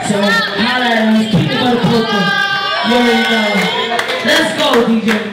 So, holla at us, keep it on the poker. You already know. Let's go, DJ.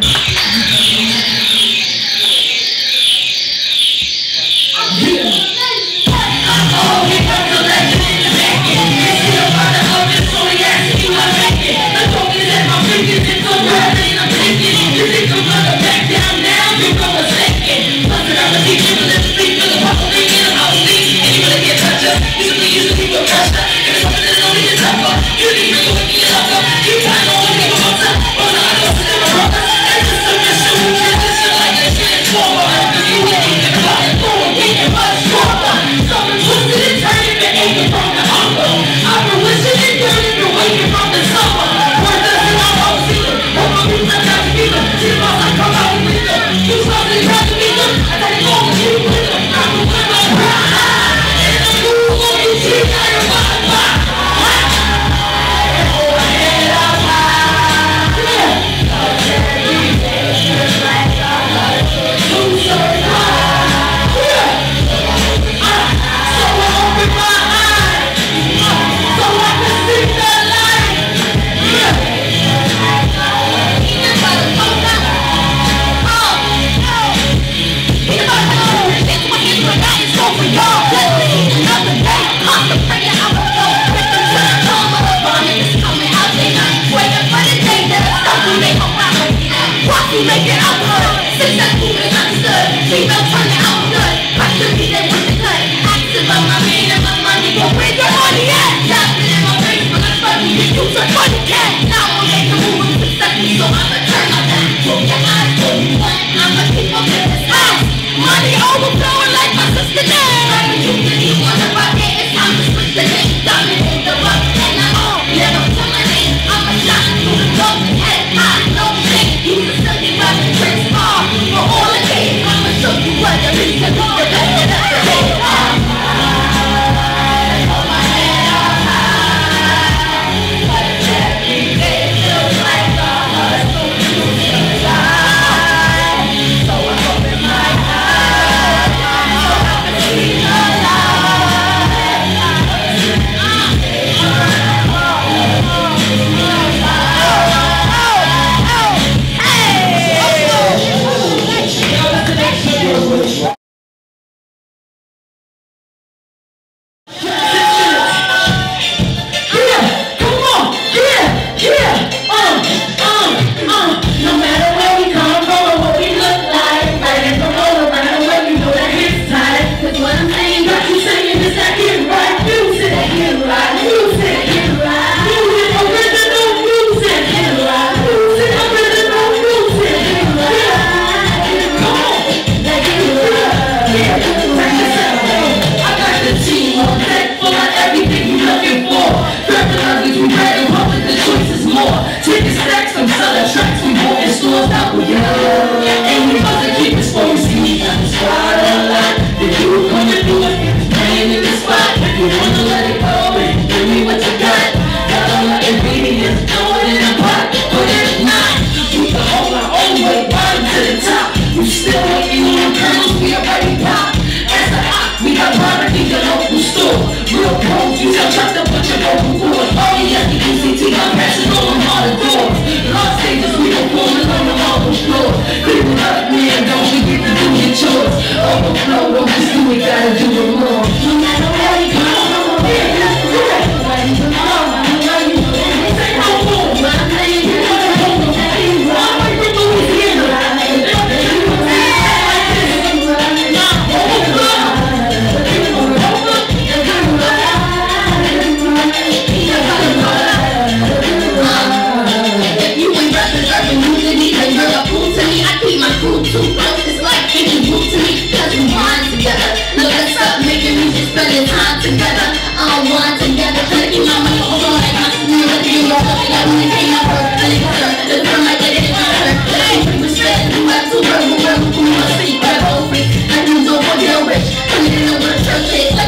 Money overflowing like my sister did. You wanna rock it, it's time to switch the name. Dominate the rock, and I'm on. Never tell my name. I'm a shot through the door. Head high, no shame. Use a silly rapping Prince Paul. For all the days, I'ma show you what the reason is. The best of the day. Hold my head up high. But every day feels like a hustle to survive. So I open my eyes. So I can see the Ova Floh, what we do, we gotta do it more. No matter where we come from, you ain't rapping urban music, then you're a fool to me. I keep my crew too close, it's like making food to me, cause we wine together. Look us up, making music, spending time together. Wine together, trying to keep my money over like my spirit. You know what I when it came out first, then it got hurt. The drum like that, it's my turn. Let me bring respect, you have to work, who must see, grab over free. Like you know what you're rich, put it in over the church,